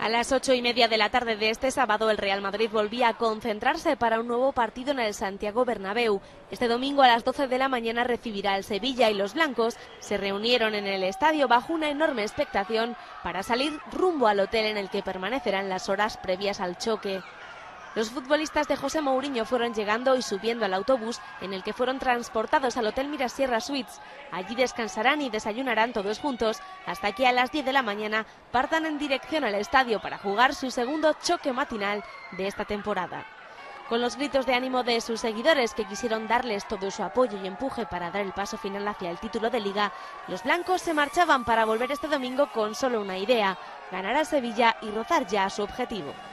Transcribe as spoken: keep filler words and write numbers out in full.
A las ocho y media de la tarde de este sábado, el Real Madrid volvía a concentrarse para un nuevo partido en el Santiago Bernabéu. Este domingo a las doce de la mañana recibirá el Sevilla y los blancos se reunieron en el estadio bajo una enorme expectación para salir rumbo al hotel en el que permanecerán las horas previas al choque. Los futbolistas de José Mourinho fueron llegando y subiendo al autobús en el que fueron transportados al Hotel Mirasierra Suites. Allí descansarán y desayunarán todos juntos hasta que a las diez de la mañana partan en dirección al estadio para jugar su segundo choque matinal de esta temporada. Con los gritos de ánimo de sus seguidores, que quisieron darles todo su apoyo y empuje para dar el paso final hacia el título de Liga, los blancos se marchaban para volver este domingo con solo una idea: ganar a Sevilla y rozar ya su objetivo.